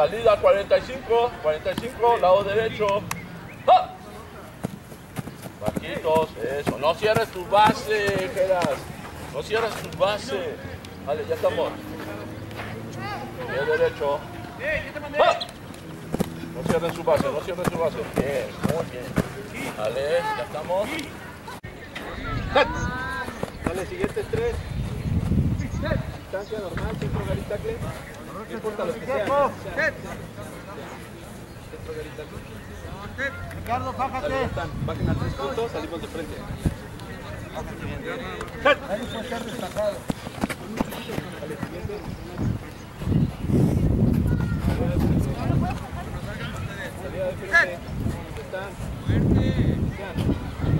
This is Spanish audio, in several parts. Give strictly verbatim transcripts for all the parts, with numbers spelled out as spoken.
Salida cuarenta y cinco, cuarenta y cinco, lado derecho. ¡Ah! Bajitos, eso. No cierres tu base, Geras. No cierres tu base. Vale, ya estamos. Pie derecho. ¡Ah! No cierren su base, no cierren su base. Bien, muy bien. Vale, ya estamos. Dale, siguientes tres. Distancia normal, centro garita tackle. No importa lo que sea. Centro garita tackle. Ricardo, bájate. Dale, están. Bajen a tres puntos, salimos de frente. Bájate bien. Ahí puede ser destacado. Dale, siguiente. Salida de frente. ¿Dónde están? Fuerte.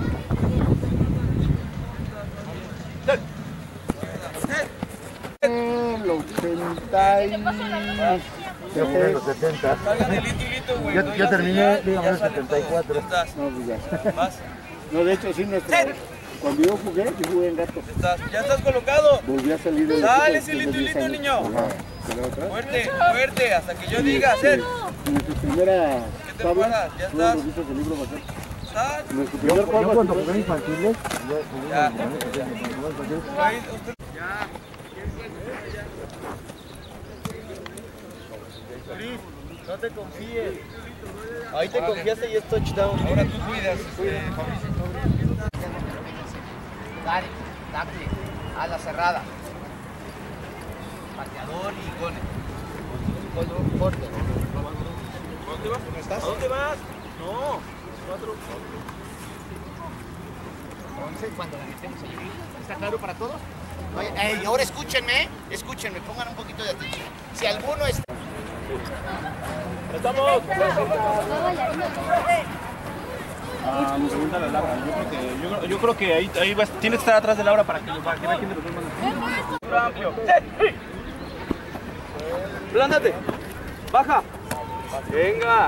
El ochenta y... Yo jugué en los setenta. Yo, yo terminé, dígame, en el setenta y cuatro. No, pues ya. No, de hecho, sí, nuestro... Cuando yo jugué, yo jugué en gato. ¿Ya estás colocado? Volví a salir del Dale, equipo Silito, después de Silito, diez niño. años. Fuerte, fuerte, hasta que yo diga, hacer. En nuestra primera ¿Qué te tabla, paras? Ya fueron estás. los listos del libro Baquet. ¿Estás? En nuestro Yo, primer yo juego, cuando así jugué infantiles, yo jugué Ya. en infantiles. Ahí, usted- Luis, no te confíes. Ahí te confiaste y es touchdown. Ahora tú cuidas, este, Fabricio. Dale, tackle, a la cerrada. Pateador y gol. Corte. ¿Dónde vas? ¿Dónde estás? ¿A dónde vas? No. Cuatro. Entonces, cuando la metemos ahí, ¿está claro para todos? Oye, eh, y ahora escúchenme, escúchenme, pongan un poquito de atención. Si alguno está... Estamos. Ah, mi segunda la Laura. Yo creo que, yo, creo- yo creo que ahí, ahí vas, tienes que estar atrás de Laura para que, para que vea quién de los dos manda. Amplio. Plándate. Baja. Venga.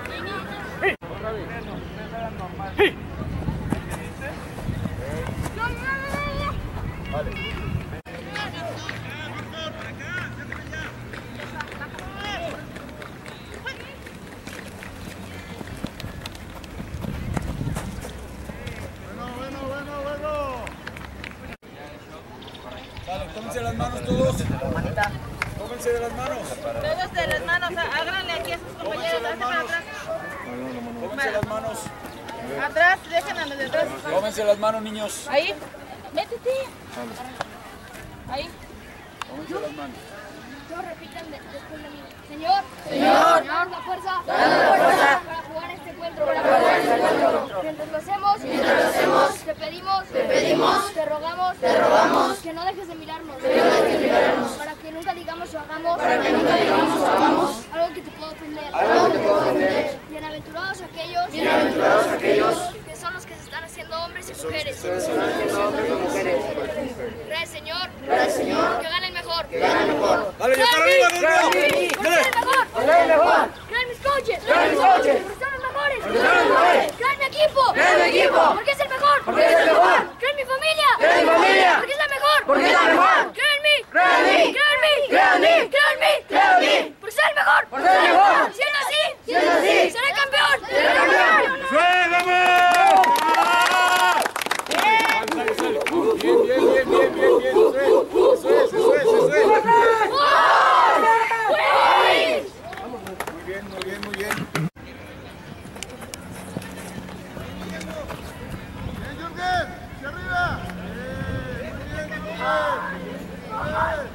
Vale, tómense las manos todos. Tómense de las manos. Todos de las manos, háganle aquí a sus compañeros, hazte para atrás. Tómense las manos. Atrás, dejen a los de atrás. Tómense las manos, niños. Ahí, métete. Ahí. Tómense las manos. Todos repitan de- después de mí. Señor, Señor, danos la fuerza, danos la fuerza para jugar este encuentro, para jugar este encuentro. Mientras lo hacemos, mientras lo hacemos, te pedimos, te pedimos, te rogamos, te rogamos que no dejes de mirarnos, que no dejes de mirarnos, para que nunca digamos o hagamos, para que nunca digamos o hagamos algo que te pueda ofender, algo que te pueda ofender. Bienaventurados aquellos, bienaventurados aquellos que son los que se están haciendo hombres y mujeres. Gracias, Señor, gracias, Señor, que ganen mejor, que ganen mejor. Dale, ya está arriba, ¡Ganen mejor! ¡Ganen mis coaches! ¡Ganen mis coaches! ¡Porque son los mejores! ¡Porque son los mejores! ¡Ganen mi equipo! ¡Ganen mi equipo! ¡Porque es el mejor! ¡Porque es el mejor! ¡Ganen mi familia! ¡Ganen mi familia! ¡Porque es la mejor! ¡Porque es la mejor! ¡Creo en mí! ¡Creo en mí! ¡Creo en mí! ¡Creo en mí! ¡Creo en mí! ¡Creo en mí! ¡Porque soy el mejor! ¡Porque soy el mejor! ¡Siendo así! ¡Siendo así! ¡Seré campeón! ¡Seré campeón! Bien, bien, bien, bien, bien, bien. Eso es, eso es, eso es, eso es. Muy bien, muy bien, muy bien. Bien, Jürgen, hacia arriba. Bien, muy bien, muy bien.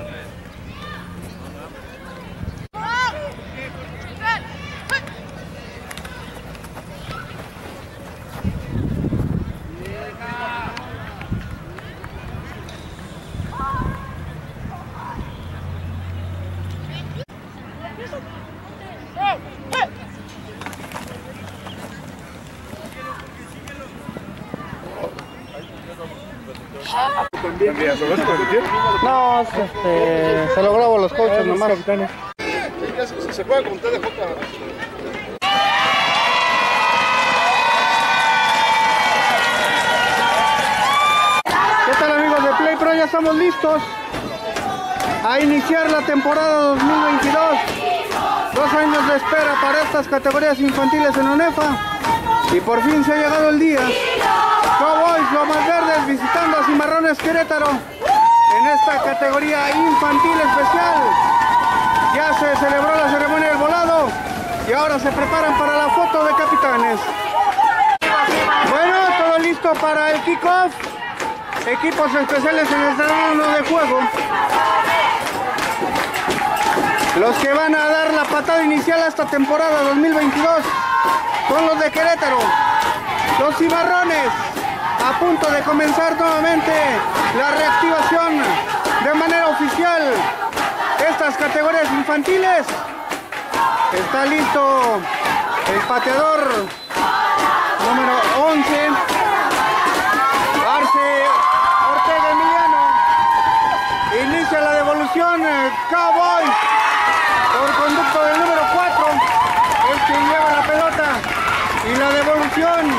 No, este, se lo grabo a los coaches nomás. Se puede con T D J. ¿Qué tal, amigos de Play Pro? Ya estamos listos a iniciar la temporada dos mil veintidós. Dos años de espera para estas categorías infantiles en ONEFA y por fin se ha llegado el día. Cowboys Lomas Verdes visitando a Cimarrones Querétaro en esta categoría infantil especial. Ya se celebró la ceremonia del volado y ahora se preparan para la foto de capitanes. Bueno, todo listo para el kickoff. Equipos especiales en el terreno de juego. Los que van a dar la patada inicial a esta temporada dos mil veintidós son los de Querétaro. Los Cimarrones a punto de comenzar nuevamente la reactivación de manera oficial. Estas categorías infantiles. Está listo el pateador número once, Arce Ortega Emiliano. Inicia la devolución Cowboys por conducto del número cuatro, es quien lleva la pelota y la devolución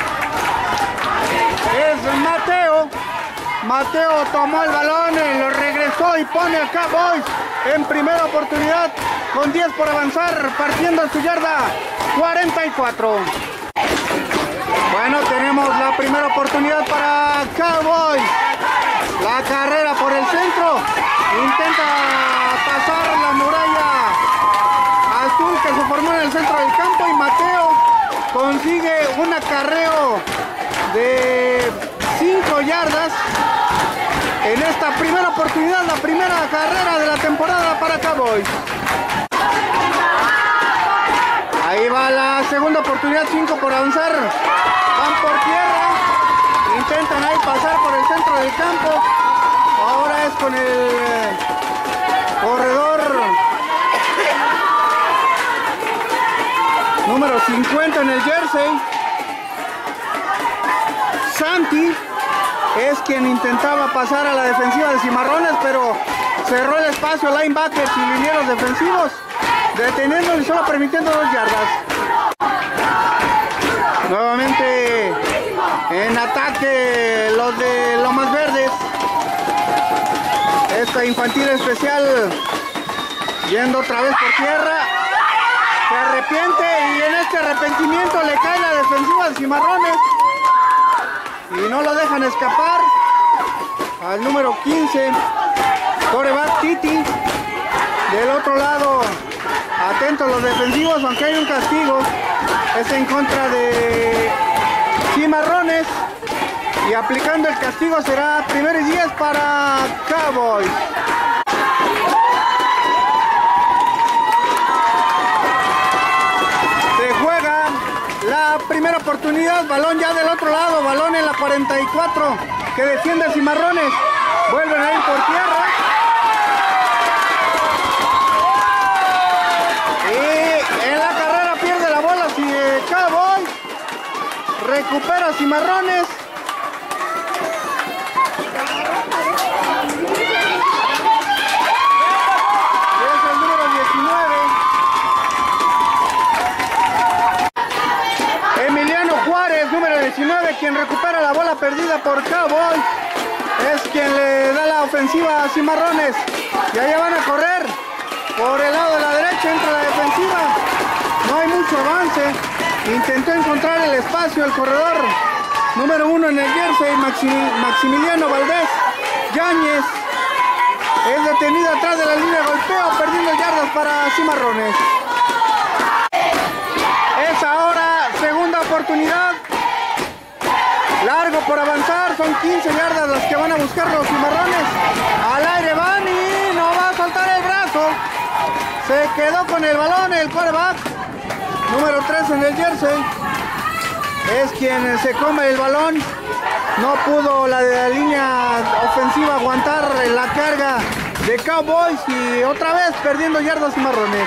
es Mateo. Mateo tomó el balón, lo regresó y pone a Cowboys en primera oportunidad con diez por avanzar, partiendo a su yarda cuarenta y cuatro. Bueno, tenemos la primera oportunidad para Cowboys. La carrera por el centro, intenta pasar la muralla azul que se formó en el centro del campo y Mateo consigue un acarreo de cinco yardas en esta primera oportunidad, la primera carrera de la temporada para Cowboys. Ahí va la segunda oportunidad, cinco por avanzar, van por tierra, intentan ahí pasar por el centro del campo, ahora es con el corredor número cincuenta en el jersey, Santi, es quien intentaba pasar a la defensiva de Cimarrones, pero cerró el espacio linebackers y linieros defensivos, deteniéndolo y solo permitiendo dos yardas. Nuevamente en ataque los de Lomas Verdes. Esta infantil especial yendo otra vez por tierra. Se arrepiente y en este arrepentimiento le cae la defensiva de Cimarrones. Y no lo dejan escapar al número quince, coreback Titi. Del otro lado, atentos los defensivos, aunque hay un castigo, es en contra de Cimarrones. Y aplicando el castigo será primero y diez para Cowboys. Se juega la primera oportunidad, balón ya del otro lado, balón en la cuarenta y cuatro que defiende a Cimarrones. Vuelven a ir por tierra. Y en la carrera pierde la bola Cowboys. Recupera Cimarrones. Es el número diecinueve. Emiliano Juárez, número diecinueve, quien recupera la bola perdida por Cowboys. Es quien le da la ofensiva a Cimarrones. Y allá van a correr por el lado de la derecha, entra la defensiva. No hay mucho avance. Intentó encontrar el espacio el corredor número uno en el jersey, Maxim, Maximiliano Valdés Yáñez. Es detenido atrás de la línea de golpeo, perdiendo yardas para Cimarrones. Es ahora segunda oportunidad. Largo por avanzar, son quince yardas las que van a buscar los Cimarrones. Al aire van y no va a soltar el brazo. Se quedó con el balón el quarterback número tres en el jersey. Es quien se come el balón. No pudo la de la línea ofensiva aguantar la carga de Cowboys y otra vez perdiendo yardas Cimarrones.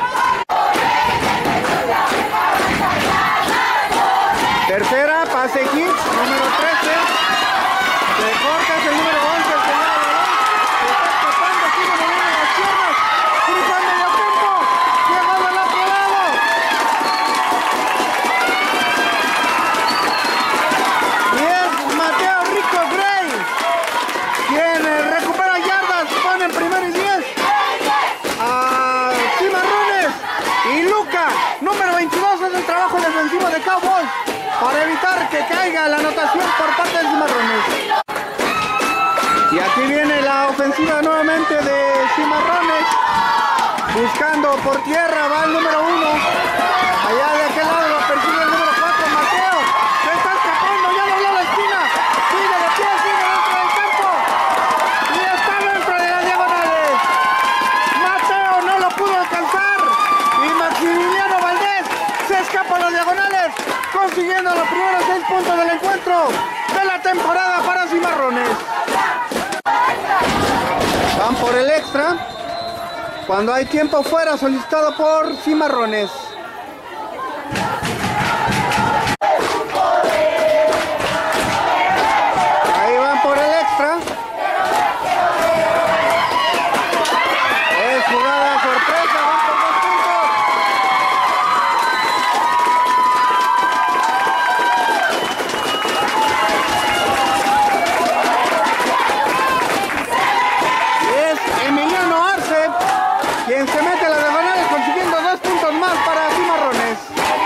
Tercera, pase hit, número trece. Le cortas el número once, el que lleva el balón. Se está escapando, sigue moviendo las piernas. Cruzando medio campo. Llegando al otro lado. Y es Mateo Rico Gray quien recupera yardas, pone en primero y diez a Cimarrones. Luca, número veintidós, es el trabajo defensivo de Cowboys para evitar que caiga la anotación por parte de Cimarrones. Y aquí viene la ofensiva nuevamente de Cimarrones, buscando por tierra, va el número uno, allá de aquel lado lo persigue el número cuatro, Mateo, se está escapando, ya lo vio a la esquina, sigue de pie, sigue dentro del campo, y está dentro de las diagonales. Mateo no lo pudo alcanzar, y Maximiliano Valdés se escapa a las diagonales, consiguiendo los primeros seis puntos del encuentro de la temporada para Cimarrones. Van por el extra, cuando hay tiempo fuera solicitado por Cimarrones. Ahí van por el extra. Es jugada sorpresa, van por dos puntos. Y es Emiliano Arce quien se mete a las diagonales consiguiendo dos puntos más para Cimarrones.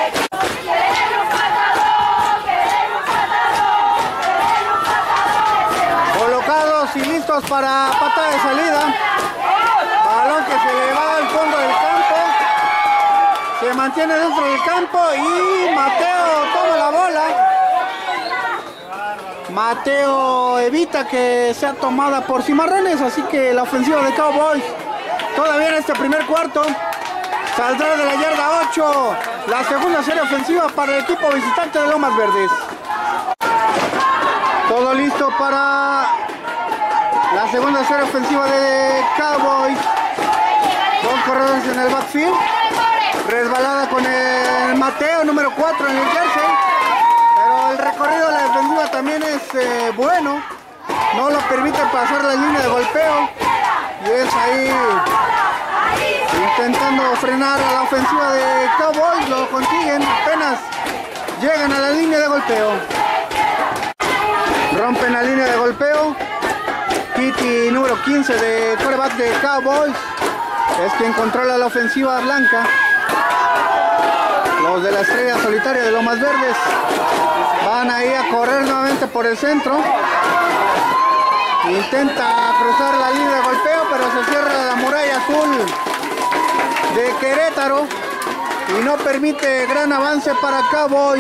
Colocados y listos para patada de salida. Balón que se le va al fondo del campo. Se mantiene dentro del campo y Mateo toma la bola. Mateo evita que sea tomada por Cimarrones, así que la ofensiva de Cowboys todavía en este primer cuarto saldrá de la yarda ocho, la segunda serie ofensiva para el equipo visitante de Lomas Verdes. Todo listo para la segunda serie ofensiva de Cowboys. Dos corredores en el backfield. Resbalada con el Mateo, número cuatro en el jersey. Pero el recorrido de la defensiva también es eh, bueno. No lo permite pasar la línea de golpeo. Y es ahí intentando frenar a la ofensiva de Cowboys. Lo consiguen, apenas llegan a la línea de golpeo. Rompen la línea de golpeo. Kitty, número quince de quarterback de Cowboys, es quien controla la ofensiva blanca. Los de la estrella solitaria de Lomas Verdes van ahí a correr nuevamente por el centro. Intenta cruzar la línea de golpeo, pero se cierra la muralla azul de Querétaro y no permite gran avance para Cowboys.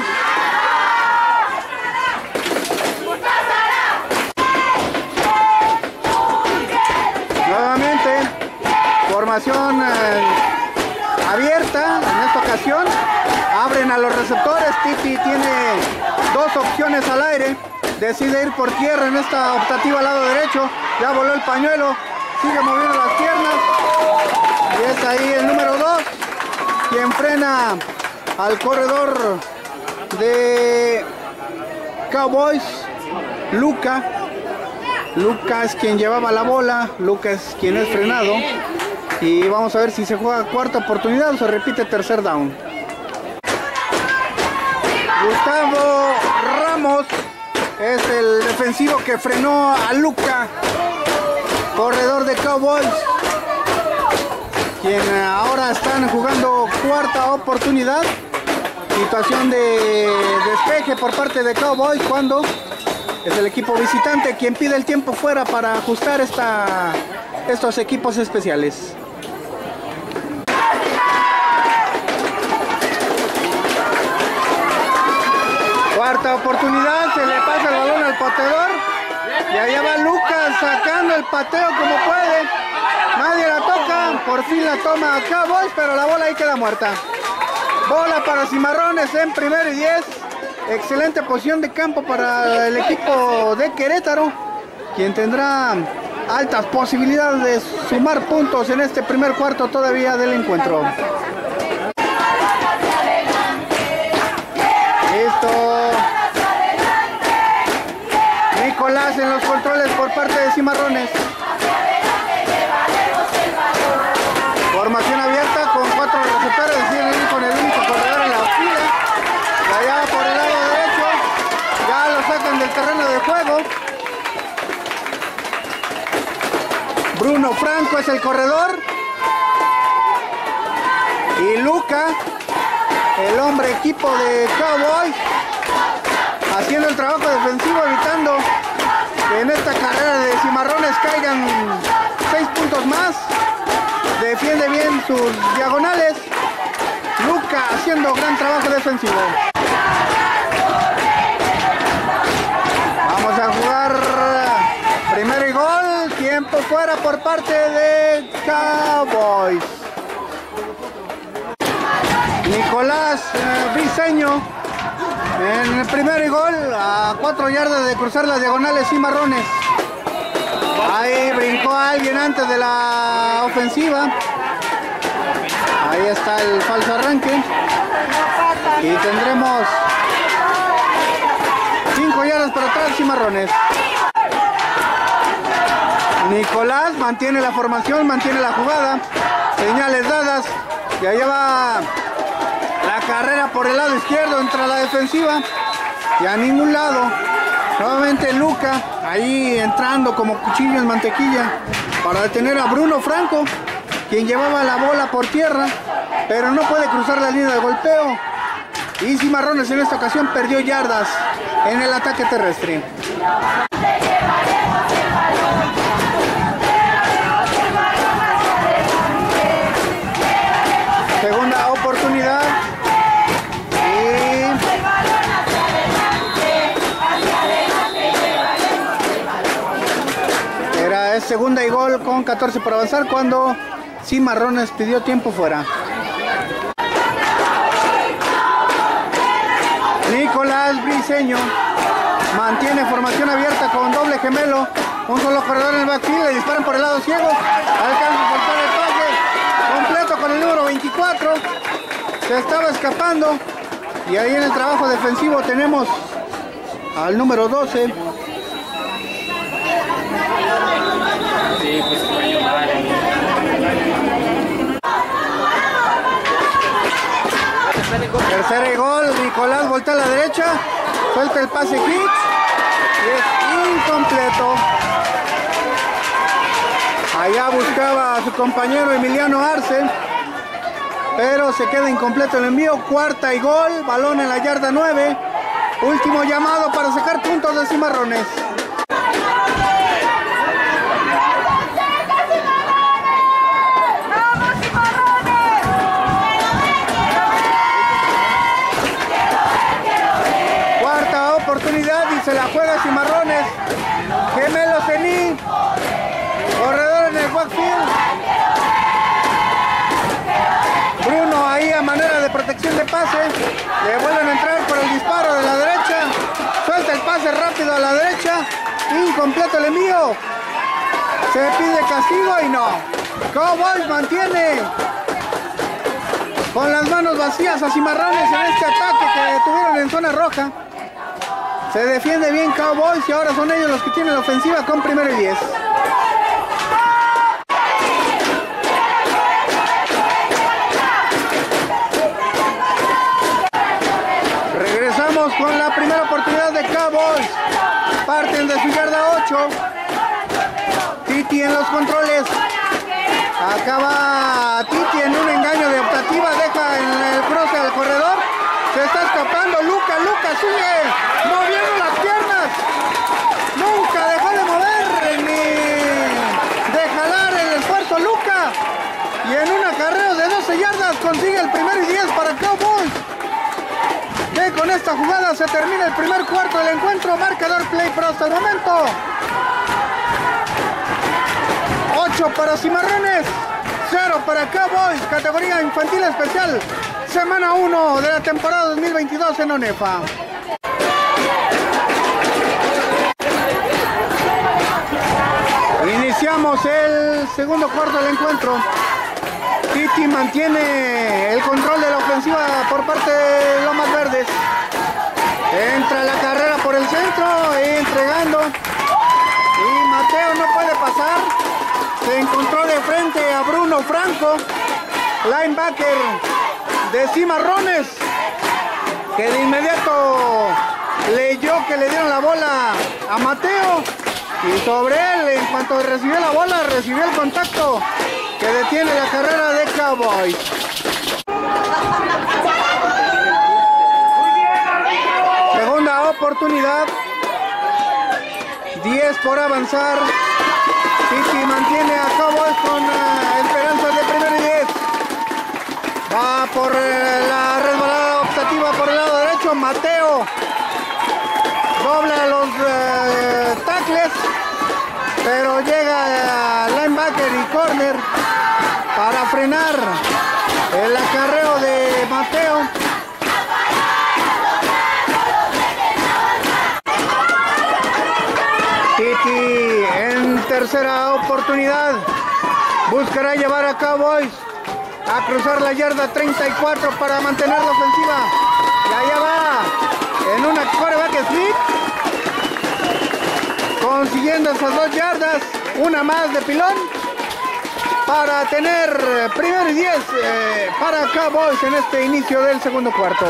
Nuevamente, formación eh, abierta en esta ocasión. Abren a los receptores. Titi tiene dos opciones al aire. Decide ir por tierra en esta optativa al lado derecho. Ya voló el pañuelo. Sigue moviendo las piernas. Y es ahí el número dos quien frena al corredor de Cowboys, Luca. Luca es quien llevaba la bola. Luca es quien es frenado. Y vamos a ver si se juega cuarta oportunidad o se repite tercer down. Gustavo Ramos es el defensivo que frenó a Luca, corredor de Cowboys, quien ahora están jugando cuarta oportunidad. Situación de despeje por parte de Cowboys cuando es el equipo visitante quien pide el tiempo fuera para ajustar esta, estos equipos especiales. Cuarta oportunidad, se le pasa el balón al pateador y allá va Lucas sacando el pateo como puede. Nadie la toca, por fin la toma Cowboys, pero la bola ahí queda muerta. Bola para Cimarrones en primero y diez. Excelente posición de campo para el equipo de Querétaro, quien tendrá altas posibilidades de sumar puntos en este primer cuarto todavía del encuentro. Listo. Nicolás en los controles por parte de Cimarrones. Formación abierta con cuatro receptores, deciden ir con el único corredor en la fila. Y allá por el lado derecho, ya lo sacan del terreno de juego. Bruno Franco es el corredor. Y Y Luca, el hombre equipo de Cowboys, haciendo el trabajo defensivo, evitando que en esta carrera de Cimarrones caigan seis puntos más. Defiende bien sus diagonales. Luca haciendo gran trabajo defensivo. Vamos a jugar primero y gol. Tiempo fuera por parte de Cowboys. Nicolás eh, Briseño en el primer y gol, a cuatro yardas de cruzar las diagonales Cimarrones. Ahí brincó alguien antes de la ofensiva. Ahí está el falso arranque. Y tendremos cinco yardas para atrás Cimarrones. Nicolás mantiene la formación, mantiene la jugada. Señales dadas. Y allá va la carrera por el lado izquierdo entre la defensiva. Y a ningún lado. Nuevamente Luca ahí entrando como cuchillo en mantequilla para detener a Bruno Franco, quien llevaba la bola por tierra, pero no puede cruzar la línea de golpeo. Y Cimarrones en esta ocasión perdió yardas en el ataque terrestre. Segunda oportunidad. Era segunda y gol con catorce por avanzar cuando Cimarrones pidió tiempo fuera. Nicolás Briseño mantiene formación abierta con doble gemelo. Un solo corredor en el backfield, le disparan por el lado ciego. Alcanza a soltar el pase completo con el número veinticuatro. Se estaba escapando. Y ahí en el trabajo defensivo tenemos al número doce. Sí, pues se fue mal. Tercera y gol, Nicolás voltea a la derecha, suelta el pase Hitch y es incompleto. Allá buscaba a su compañero Emiliano Arce, pero se queda incompleto el envío. Cuarta y gol, balón en la yarda nueve. Último llamado para sacar puntos de Cimarrones. Oportunidad y se la juega Cimarrones. Gemelo Cení, corredor en el backfield. Bruno ahí a manera de protección de pase. Le vuelven a entrar por el disparo de la derecha. Suelta el pase rápido a la derecha. Incompleto el envío. Se pide castigo y no. Cowboys mantiene con las manos vacías a Cimarrones en este ataque que tuvieron en zona roja. Se defiende bien Cowboys y ahora son ellos los que tienen la ofensiva con primero y diez. Regresamos con la primera oportunidad de Cowboys. Parten de su yarda ocho. Titi en los controles. Acaba Titi en un engaño de optativa. Deja en el cruce al corredor. Se está escapando Luca. Luca sigue moviendo las piernas. Nunca dejó de mover ni de jalar el esfuerzo Luca. Y en un acarreo de doce yardas consigue el primero y diez para Cowboys. Que con esta jugada se termina el primer cuarto del encuentro. Marcador play pro hasta el momento. ocho para Cimarrones, cero para Cowboys, categoría infantil especial, semana uno de la temporada dos mil veintidós en ONEFA. Iniciamos el segundo cuarto del encuentro. Titi mantiene el control de la ofensiva por parte de Lomas Verdes. Entra la carrera por el centro, entregando. Y Mateo no puede pasar. Se encontró de frente a Bruno Franco, linebacker de Cimarrones, que de inmediato leyó que le dieron la bola a Mateo. Y sobre él, en cuanto recibió la bola, recibió el contacto que detiene la carrera de Cowboys. oportunidad. diez por avanzar. Titi mantiene a Cowboys con uh, esperanzas de primero y diez. Va por uh, la resbalada optativa por el lado derecho. Mateo dobla los uh, tackles, pero llega a linebacker y corner para frenar el acarreo de Mateo. Titi en tercera oportunidad buscará llevar a Cowboys a cruzar la yarda treinta y cuatro para mantener la ofensiva. Y allá va en una quarterback sneak, consiguiendo esas dos yardas, una más de pilón para tener primero y diez eh, para Cowboys en este inicio del segundo cuarto.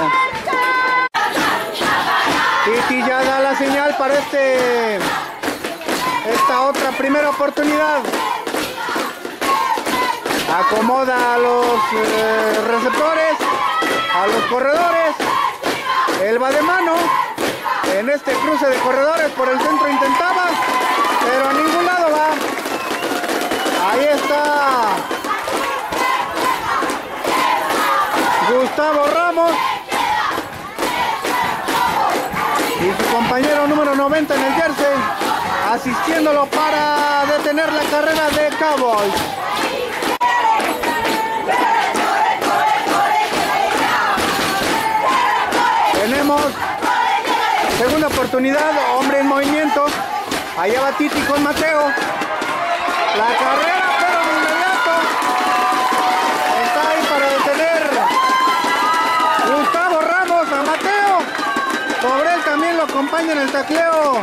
Titi ya da la señal para este esta otra primera oportunidad. Acomoda a los eh, receptores, a los corredores. Él va de mano en este cruce de corredores. Por el centro intentaba, pero a ningún lado va. Ahí está Gustavo Ramos y su compañero número noventa en el jersey, asistiéndolo para detener la carrera de Cowboys. Tenemos segunda oportunidad, hombre en movimiento. Allá va Titi con Mateo. La carrera, pero de inmediato está ahí para detener Gustavo Ramos a Mateo. Sobre él también lo acompaña en el tacleo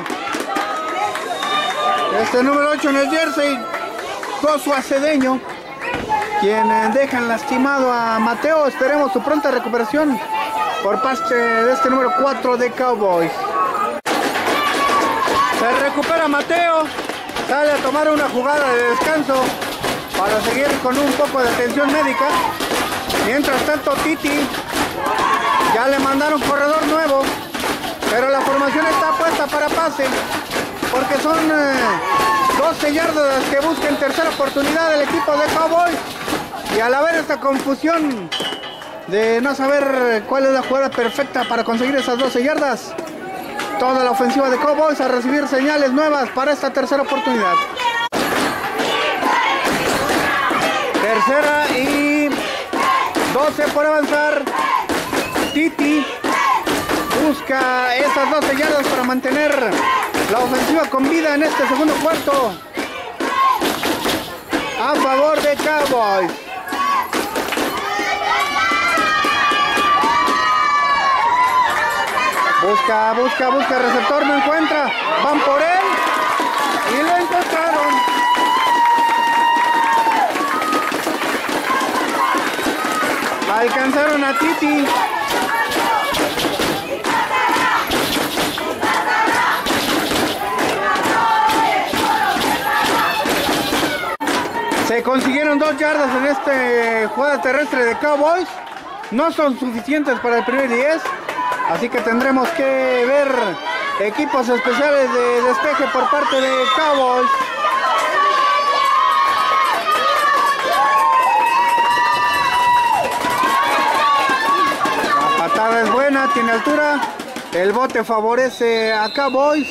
este número ocho en el jersey, Josué Cedeño, quien dejan lastimado a Mateo. Esperemos su pronta recuperación por parte de este número cuatro de Cowboys. Se recupera Mateo, sale a tomar una jugada de descanso para seguir con un poco de atención médica. Mientras tanto, Titi ya le mandaron corredor nuevo, pero la formación está puesta para pase, porque son eh, doce yardas que busca en tercera oportunidad el equipo de Cowboys. Y al haber esta confusión de no saber cuál es la jugada perfecta para conseguir esas doce yardas, toda la ofensiva de Cowboys a recibir señales nuevas para esta tercera oportunidad. Tercera y doce por avanzar. Titi busca esas doce yardas para mantener la ofensiva con vida en este segundo cuarto a favor de Cowboys. Busca, busca, busca, receptor, no encuentra. Van por él y lo encontraron. Alcanzaron a Titi. Se consiguieron dos yardas en esta jugada terrestre de Cowboys. No son suficientes para el primer diez. Así que tendremos que ver equipos especiales de despeje por parte de Cowboys. La patada es buena, tiene altura. El bote favorece a Cowboys.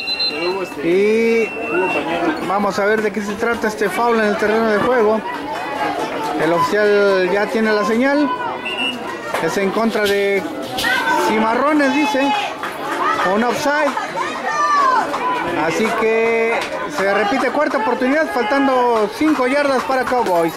Y vamos a ver de qué se trata este foul en el terreno de juego. El oficial ya tiene la señal. Es en contra de Cimarrones, dice, un offside. Así que se repite cuarta oportunidad, faltando cinco yardas para Cowboys.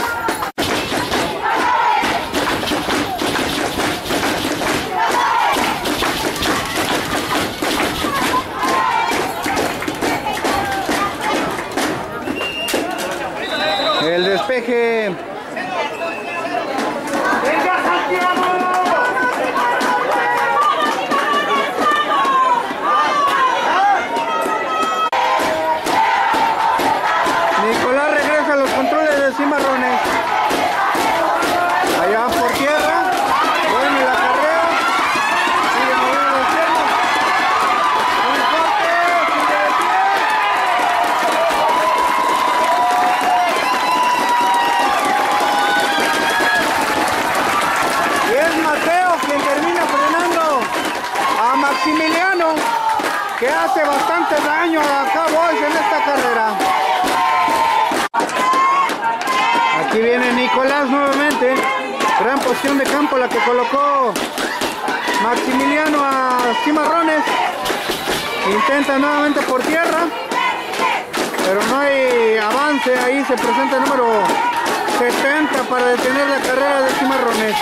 El despeje. Nicolás regresa a los controles de Cimarrones. Mateo quien termina frenando a Maximiliano, que hace bastante daño a Cowboys en esta carrera. Aquí viene Nicolás nuevamente. Gran posición de campo la que colocó Maximiliano a Cimarrones. Intenta nuevamente por tierra, pero no hay avance. Ahí se presenta el número setenta para detener la carrera de Cimarrones.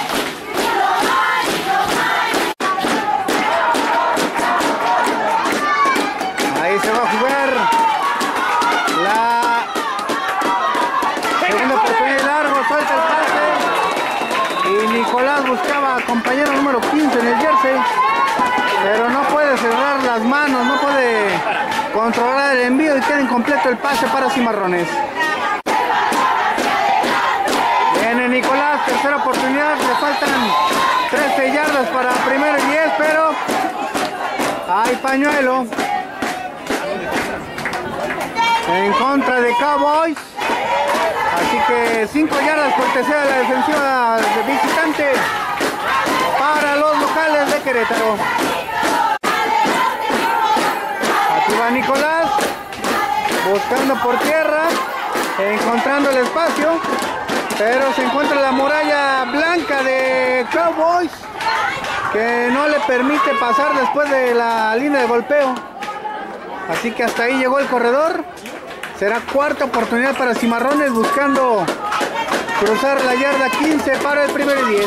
Ahí se va a jugar la segunda oportunidad de largo, suelta el pase y Nicolás buscaba compañero número quince en el jersey, pero no puede cerrar las manos, no puede controlar el envío y queda incompleto el pase para Cimarrones. Viene Nicolás, tercera oportunidad, le faltan trece yardas para primero y diez, pero hay pañuelo en contra de Cowboys, así que cinco yardas cortesía de la defensiva visitante para los locales de Querétaro. Aquí va Nicolás buscando por tierra, encontrando el espacio, pero se encuentra la muralla blanca de Cowboys que no le permite pasar después de la línea de golpeo, así que hasta ahí llegó el corredor. Será cuarta oportunidad para Cimarrones buscando cruzar la yarda quince para el primero y diez.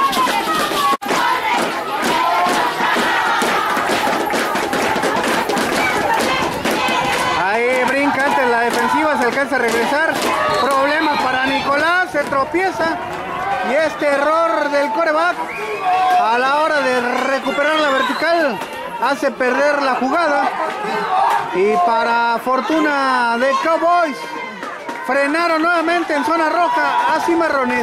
Ahí brinca antes la defensiva, se alcanza a regresar. Problemas para Nicolás, se tropieza. Y este error del quarterback a la hora de recuperar la vertical hace perder la jugada. Y para fortuna de Cowboys, frenaron nuevamente en zona roja a Cimarrones.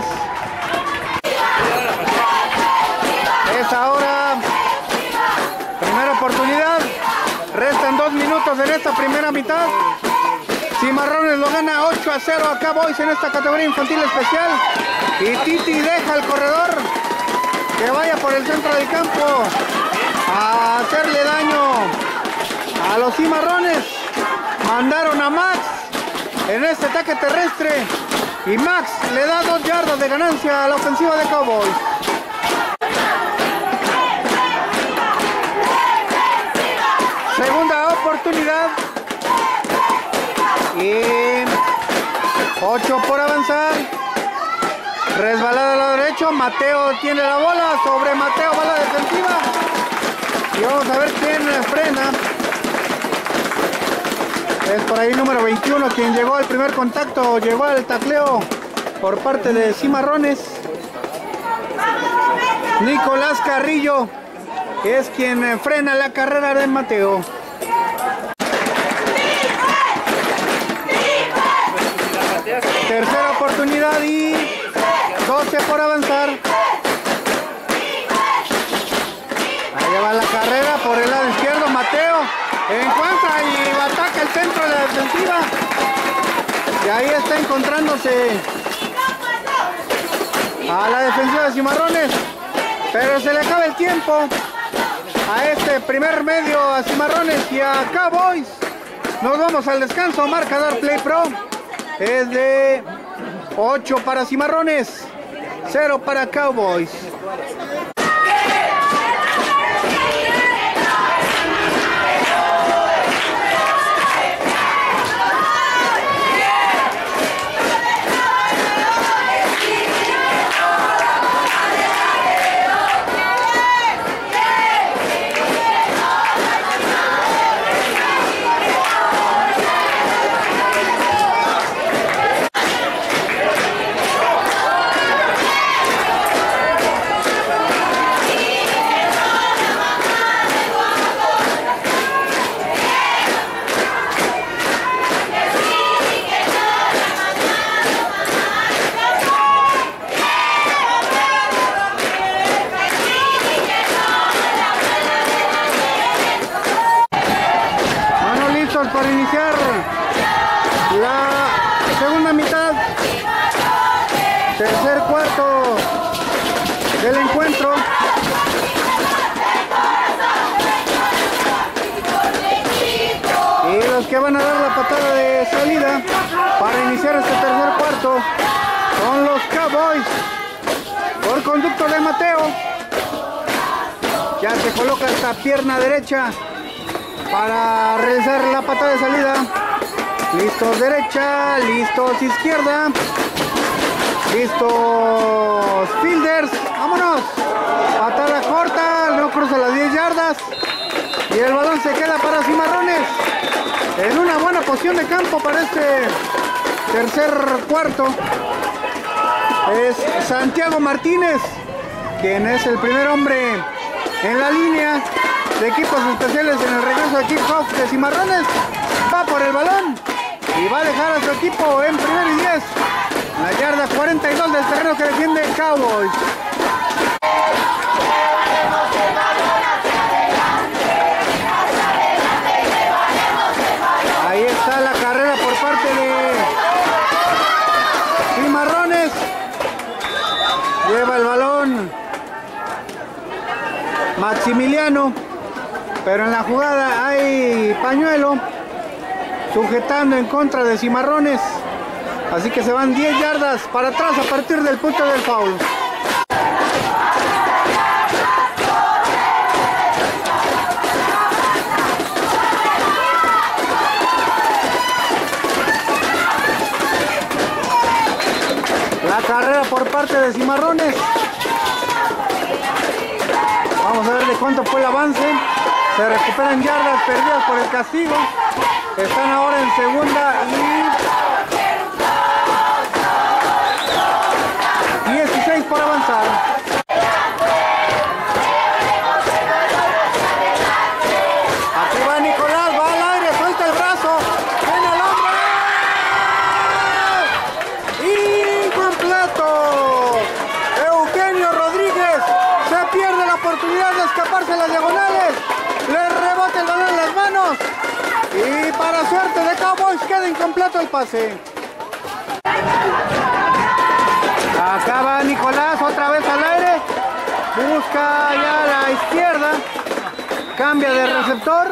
Es ahora primera oportunidad. Restan dos minutos en esta primera mitad. Cimarrones lo gana ocho a cero a Cowboys en esta categoría infantil especial. Y Titi deja al corredor que vaya por el centro del campo a hacerle daño a los Cimarrones. Mandaron a Max en este ataque terrestre y Max le da dos yardas de ganancia a la ofensiva de Cowboys. Segunda oportunidad y ocho por avanzar. Resbalada al lado derecho, Mateo tiene la bola, sobre Mateo va la defensiva y vamos a ver quién frena. Es por ahí número veintiuno quien llegó al primer contacto, llegó al tacleo por parte de Cimarrones. Nicolás Carrillo es quien frena la carrera de Mateo. Tercera oportunidad y doce por avanzar. Ahí va la carrera por el lado izquierdo, Mateo encuentra y ataca el centro de la defensiva. Y ahí está encontrándose a la defensiva de Cimarrones, pero se le acaba el tiempo a este primer medio a Cimarrones y a Cowboys. Nos vamos al descanso, marcador Play Pro es de ocho para Cimarrones, cero para Cowboys. Para iniciar la segunda mitad, tercer cuarto del encuentro. cuarto. Y los que van a dar la patada de salida para iniciar este tercer cuarto son los Cowboys por conducto de Mateo. Ya se coloca esta pierna derecha para realizar la patada de salida. Listos derecha, listos izquierda, listos fielders, vámonos. Patada corta, no cruza las diez yardas y el balón se queda para Cimarrones en una buena posición de campo para este tercer cuarto. Es Santiago Martínez quien es el primer hombre en la línea de equipos especiales en el regreso de kickoff de Cimarrones. Va por el balón y va a dejar a su equipo en primer y diez. La yarda cuarenta y dos del terreno que defiende Cowboys. Ahí está la carrera por parte de Cimarrones. Lleva el balón Maximiliano, pero en la jugada hay pañuelo sujetando en contra de Cimarrones, así que se van diez yardas para atrás a partir del punto del foul. La carrera por parte de Cimarrones. Vamos a ver de cuánto fue el avance. Se recuperan yardas perdidas por el castigo. Están ahora en segunda y dieciséis por avanzar. Aquí va Nicolás, va al aire, suelta el brazo, viene el hombre. Incompleto. Eugenio Rodríguez se pierde la oportunidad de escaparse en las diagonales. Le rebota el balón en las manos. Y para suerte de Cowboys queda incompleto el pase. Acá va Nicolás otra vez al aire. Busca ya a la izquierda. Cambia de receptor.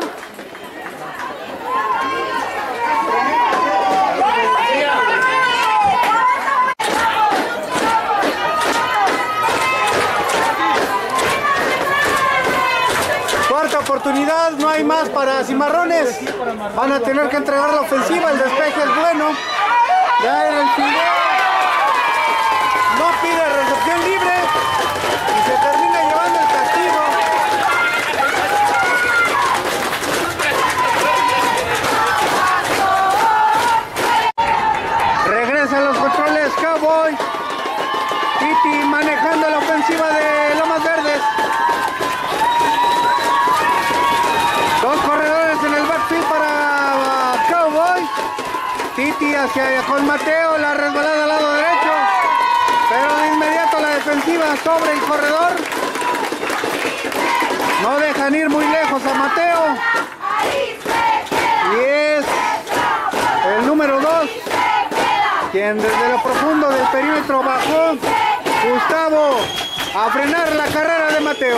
Cuarta oportunidad, no hay más para Cimarrones. Van a tener que entregar la ofensiva, el despeje es bueno. Ya en el final no pide recepción libre y se termina llevando el castigo. Regresan los controles Cowboys. Titi manejando la ofensiva de Lomas Verdes. Dos corredores en el backfield para Cowboys. Titi hacia con Mateo, la resbalada al lado derecho. Pero de inmediato la defensiva sobre el corredor. No dejan ir muy lejos a Mateo. Y es el número dos quien desde lo profundo del perímetro bajó. Gustavo a frenar la carrera de Mateo.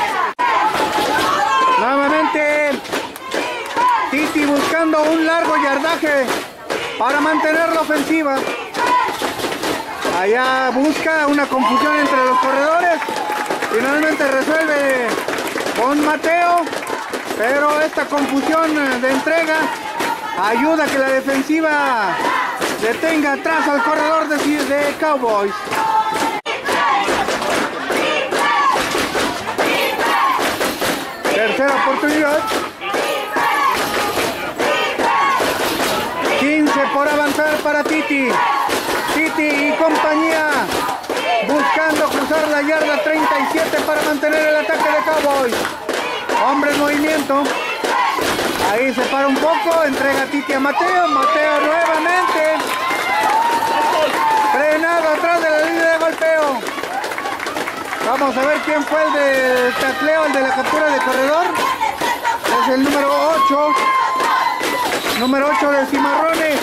Nuevamente Titi buscando un largo yardaje para mantener la ofensiva. Allá busca una confusión entre los corredores. Finalmente resuelve con Mateo, pero esta confusión de entrega ayuda a que la defensiva detenga atrás al corredor de, de Cowboys. Tercera oportunidad. quince por avanzar para Titi. Titi y compañía buscando cruzar la yarda treinta y siete para mantener el ataque de Cowboys. Hombre en movimiento. Ahí se para un poco, entrega Titi a Mateo. Mateo nuevamente frenado atrás de la línea de golpeo. Vamos a ver quién fue el de tacleo, el de la captura de corredor. Es el número ocho. Número ocho de Cimarrones.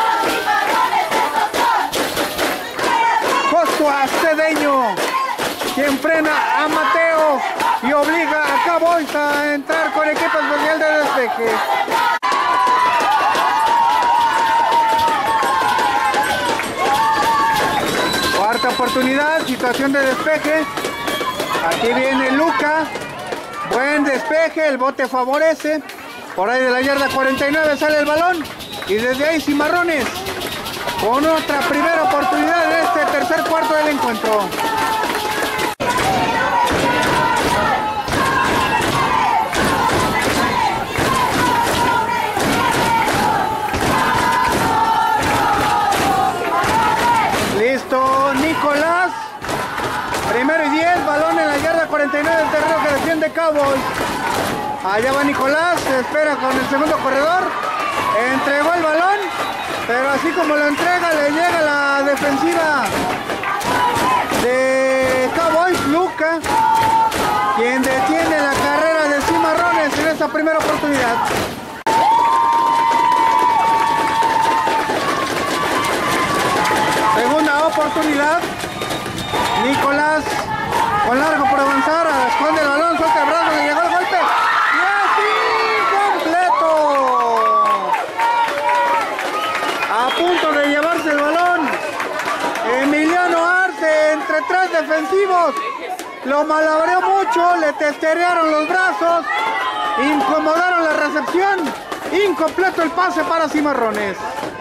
Josué Cedeño. quien frena a Mateo y obliga a Cowboys a entrar con equipo especial de despeje. Cuarta oportunidad, situación de despeje. Aquí viene Luca. Buen despeje, el bote favorece. Por ahí de la yarda cuarenta y nueve sale el balón. Y desde ahí Cimarrones con otra primera oportunidad en este tercer cuarto del encuentro. Listo, Nicolás. Primero y diez, balón en la yarda cuarenta y nueve del terreno que defiende Cowboys. Allá va Nicolás, se espera con el segundo corredor. Entregó el balón, pero así como lo entrega, le llega la defensiva de Cowboys, Luca, quien detiene la carrera de Cimarrones en esta primera oportunidad. Segunda oportunidad. Nicolás con largo por avanzar, esconde el balón, suelta el brazo, le llegó el golpe. ¡Y así completo! A punto de llevarse el balón. Emiliano Arce entre tres defensivos. Lo malabreó mucho, le testerearon los brazos, incomodaron la recepción. Incompleto el pase para Cimarrones.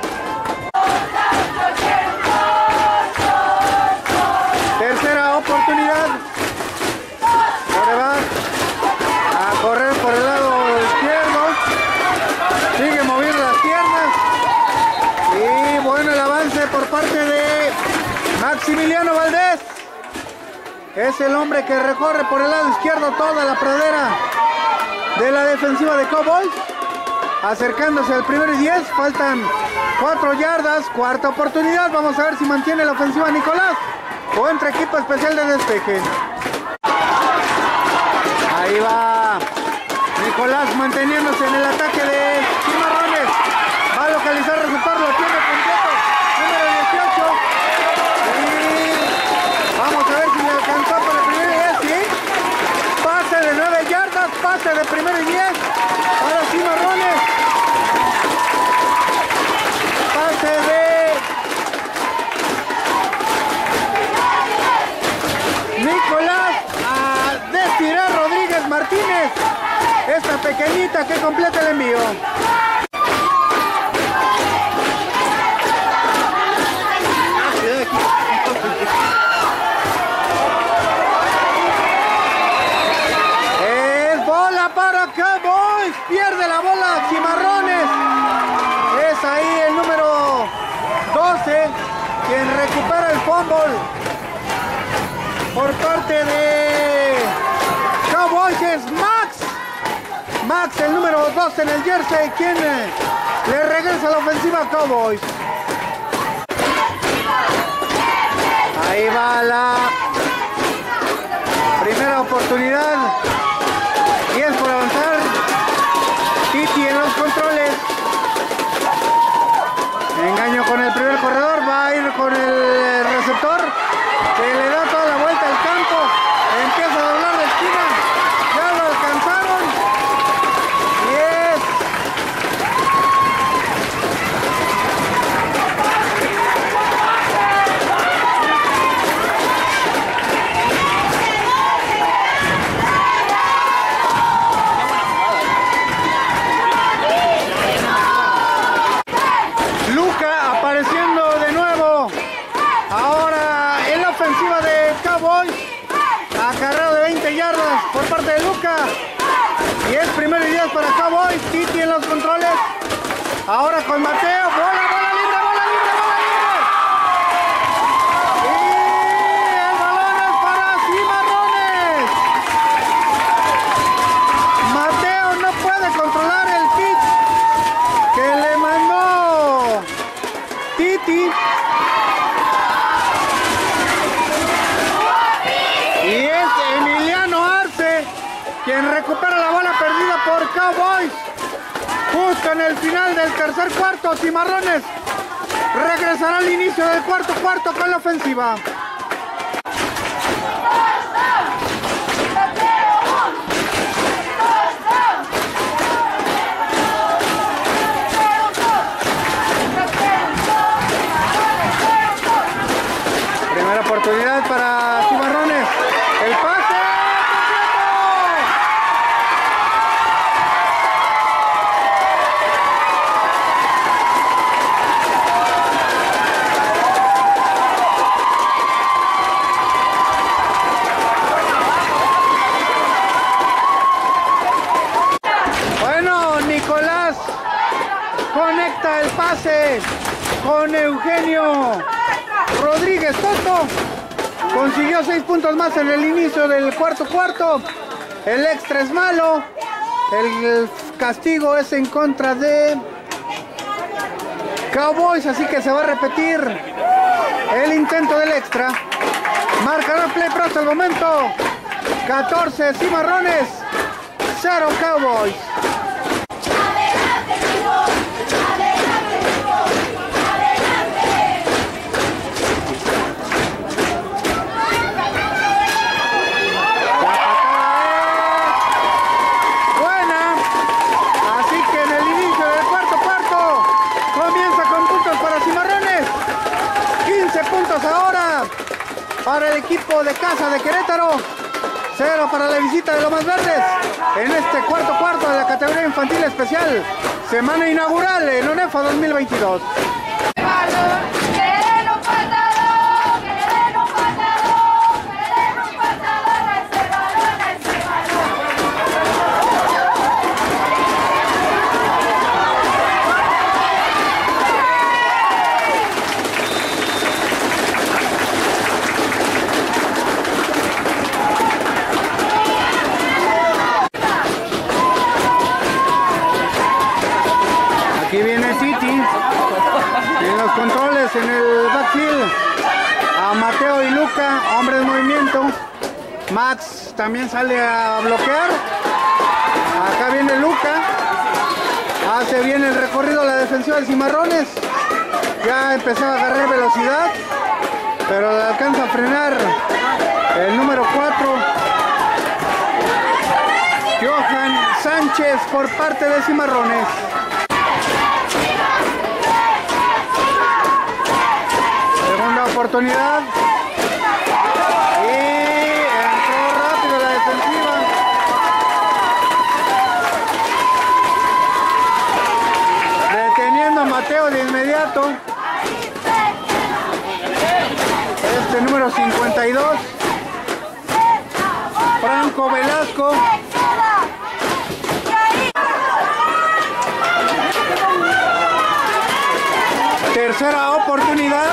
Tercera oportunidad. Coreback a correr por el lado izquierdo. Sigue moviendo las piernas. Y bueno, el avance por parte de Maximiliano Valdés. Es el hombre que recorre por el lado izquierdo toda la pradera de la defensiva de Cowboys. Acercándose al primero y diez. Faltan cuatro yardas. Cuarta oportunidad. Vamos a ver si mantiene la ofensiva Nicolás o entre equipo especial de despeje. Ahí va Nicolás manteniéndose en el ataque de Cimarrones. Va a localizar receptor, lo tiene completo. Número dieciocho. Y vamos a ver si le alcanzó por el primero y diez. ¿Sí? Pase de nueve yardas, pase de primero y diez para Cimarrones. Pase de Nicolás a Desiree Rodríguez Martínez. Esta pequeñita que completa el envío. Es bola para Cowboys. Pierde la bola Cimarrones. Es ahí el número doce quien recupera el fumble por parte de Cowboys. Es Max. Max, el número doce en el jersey, quien le regresa a la ofensiva a Cowboys. Ahí va la primera oportunidad. Y es por avanzar. Titi en los controles. Engaño con el primer corredor. Va a ir con el receptor, que le da toda la vuelta al campo. Empieza a doblar de esquina. Ya lo alcanzaron. Y es Luca apareciendo de nuevo. Ahora en la ofensiva de Cowboys. Acarreo de veinte yardas por parte de Luca. Y es primero y diez para Cowboys. Titi en los controles. Ahora con Mateo. Bola, bola libre, bola libre, bola libre. Y el balón es para Cimarrones. Mateo no puede controlar el pitch que le mandó Titi. Y es Emiliano Arce quien recupera la bola perdida por Cowboys. Justo en el final del tercer cuarto, Cimarrones regresará al inicio del cuarto cuarto con la ofensiva. el pase con Eugenio Rodríguez Toto. Consiguió seis puntos más en el inicio del cuarto cuarto. El extra es malo. El castigo es en contra de Cowboys, así que se va a repetir el intento del extra. Marcador Play Pro hasta el momento. catorce Cimarrones, cero Cowboys. Ahora para el equipo de Casa de Querétaro, cero para la visita de Lomas Verdes en este cuarto cuarto de la categoría infantil especial, semana inaugural en ONEFA dos mil veintidós. Aquí viene Titi en los controles en el backfield. A Mateo y Luca, hombres en movimiento. Max también sale a bloquear. Acá viene Luca. Hace bien el recorrido la defensiva de Cimarrones. Ya empezó a agarrar velocidad, pero le alcanza a frenar el número cuatro. Johan Sánchez por parte de Cimarrones. Segunda oportunidad. Y entró rápido la defensiva. Deteniendo a Mateo de inmediato. Este número cincuenta y dos. Franco Velasco. Tercera oportunidad.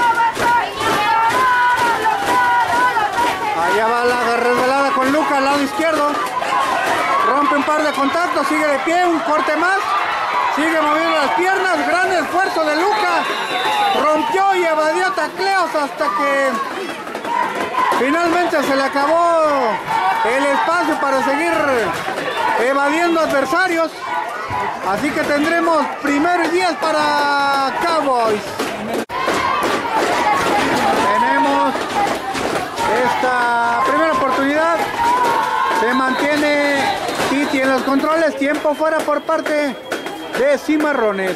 Allá va la resbalada con Luca al lado izquierdo. Rompe un par de contactos, sigue de pie, un corte más. Sigue moviendo las piernas, gran esfuerzo de Luca. Rompió y evadió tacleos hasta que finalmente se le acabó el espacio para seguir evadiendo adversarios. Así que tendremos primero y diez para Cowboys. Tenemos esta primera oportunidad. Se mantiene Titi en los controles. Tiempo fuera por parte de Cimarrones.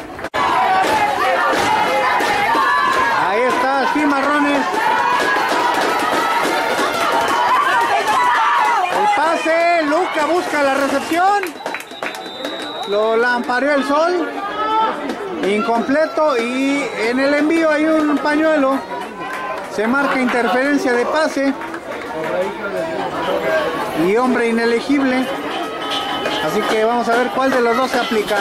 Ahí está Cimarrones. El pase. Luca busca la recepción. Lo lampareó el sol. Incompleto. Y en el envío hay un pañuelo. Se marca interferencia de pase. Y hombre inelegible. Así que vamos a ver cuál de los dos se aplica.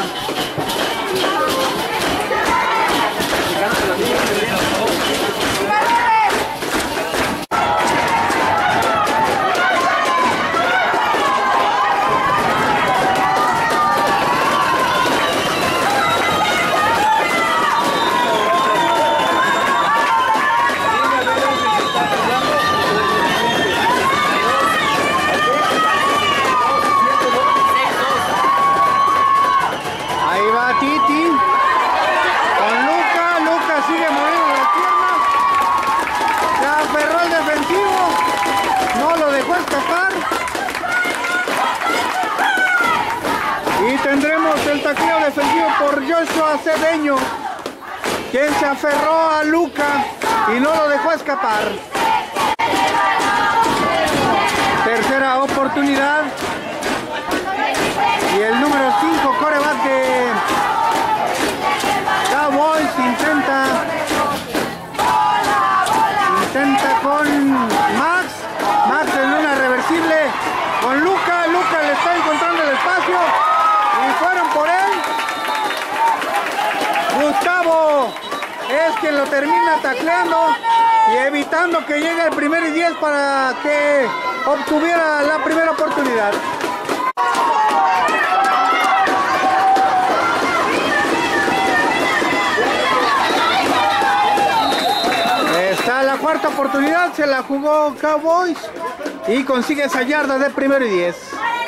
Y tendremos el tacleo defensivo por Joshua Cedeño, quien se aferró a Luca y no lo dejó escapar. Tercera oportunidad. Y el número cinco, coreback de Cowboys, intenta intenta con Max. Max en una reversible con Luca. Luca le está encontrando el espacio y fueron por él. Gustavo es quien lo termina tacleando y evitando que llegue el primer y diez para que obtuviera la primera oportunidad. Está la cuarta oportunidad, se la jugó Cowboys y consigue esa yarda de primero y diez.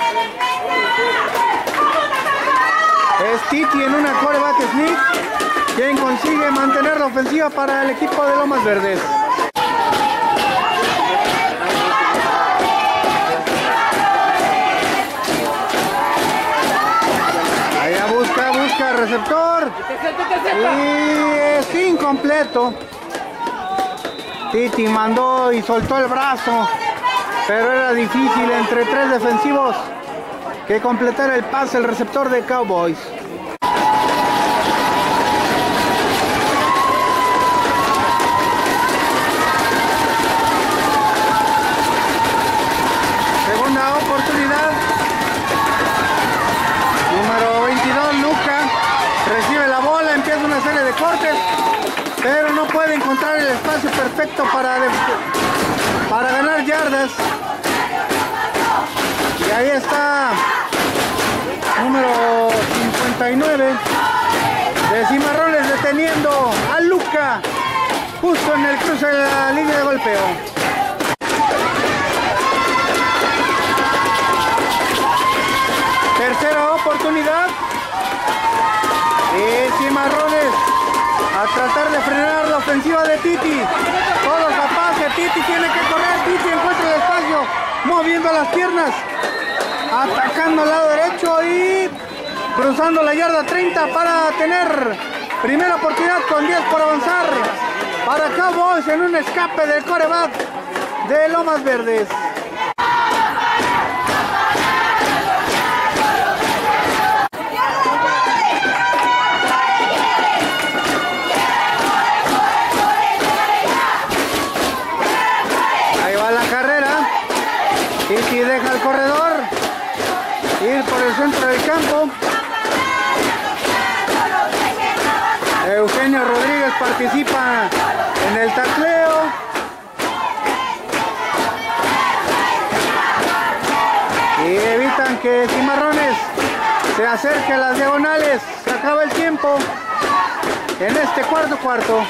Es Titi en una quarterback sneak quien consigue mantener la ofensiva para el equipo de Lomas Verdes. Allá busca, busca receptor y es incompleto. Titi mandó y soltó el brazo, pero era difícil entre tres defensivos que completara el pase el receptor de Cowboys. Segunda oportunidad. Número veintidós, Luca, recibe la bola, empieza una serie de cortes, pero no puede encontrar el espacio perfecto para, para ganar yardas. Y ahí está número cincuenta y nueve de Cimarrones deteniendo a Luca justo en el cruce de la línea de golpeo. Tercera oportunidad y Cimarrones a tratar de frenar la ofensiva de Titi. Todos a pase, Titi tiene que correr, Titi encuentra el espacio, moviendo las piernas, atacando al lado derecho y cruzando la yarda treinta para tener primera oportunidad con diez por avanzar para Cowboys en un escape del quarterback de Lomas Verdes. Titi deja al corredor ir por el centro del campo. Eugenio Rodríguez participa en el tacleo. Y evitan que Cimarrones se acerque a las diagonales. Se acaba el tiempo en este cuarto cuarto.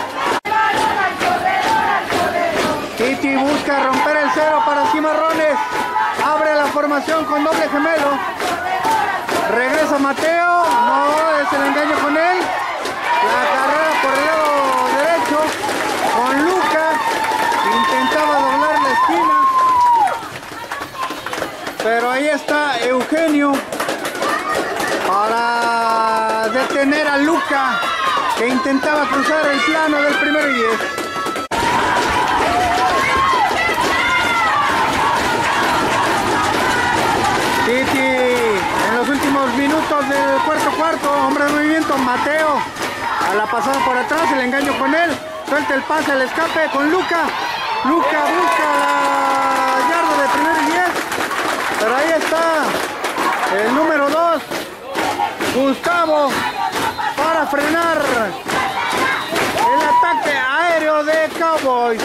Titi busca romper el cero para Cimarrones. Abre la formación con doble gemelo. Regresa Mateo. No, es el engaño con él. La carrera por el lado derecho con Luca. Intentaba doblar la esquina. Pero ahí está Eugenio para detener a Luca, que intentaba cruzar el plano del primero y diez. Titi en los últimos minutos del cuarto cuarto, hombre de movimiento, Mateo a la pasada por atrás, el engaño con él, suelta el pase al escape con Luca. Luca busca la yarda de primero y diez, pero ahí está el número dos, Gustavo, para frenar el ataque aéreo de Cowboys.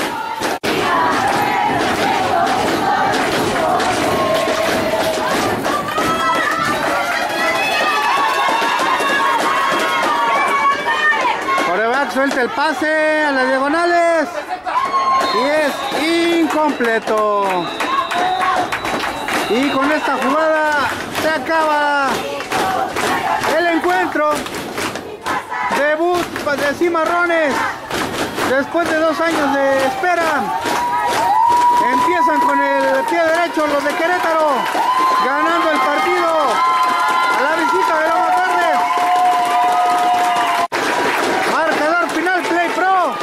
Suelta el pase a las diagonales y es incompleto. Y con esta jugada se acaba el encuentro. Debut de Cimarrones después de dos años de espera. Empiezan con el pie derecho los de Querétaro, ganando el partido a la visita de Lomas Verdes. Marcador final, Play Pro.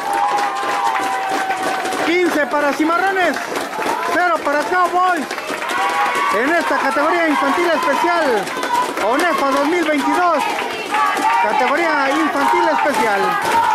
quince para Cimarrones, cero para Cowboys. En esta categoría infantil especial, ONEFA dos mil veintidós, categoría infantil especial.